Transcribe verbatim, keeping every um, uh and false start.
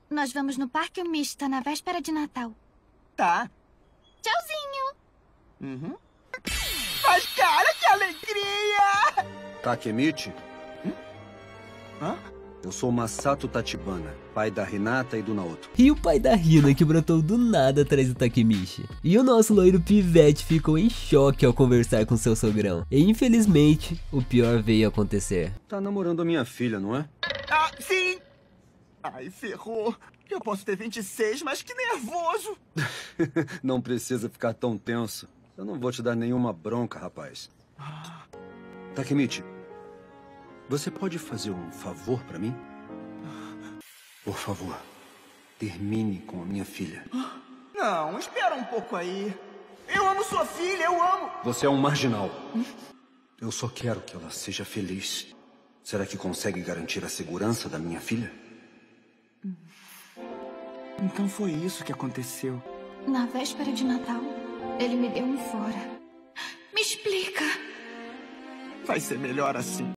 Nós vamos no Parque Mista na véspera de Natal. Tá. Tchauzinho. Uhum. Mas, cara, que alegria! Takemichi? Hum? Hã? Eu sou Masato Tachibana, pai da Hinata e do Naoto. E o pai da Hina que brotou do nada atrás do Takemichi. E o nosso loiro pivete ficou em choque ao conversar com seu sogrão. E infelizmente, o pior veio acontecer. Tá namorando a minha filha, não é? Ah, sim! Ai, ferrou. Eu posso ter vinte e seis, mas que nervoso. Não precisa ficar tão tenso. Eu não vou te dar nenhuma bronca, rapaz. Takemichi, você pode fazer um favor pra mim? Por favor, termine com a minha filha. Não, espera um pouco aí. Eu amo sua filha, eu amo. Você é um marginal. Eu só quero que ela seja feliz. Será que consegue garantir a segurança da minha filha? Então foi isso que aconteceu. Na véspera de Natal, ele me deu um fora. Me explica. Vai ser melhor assim.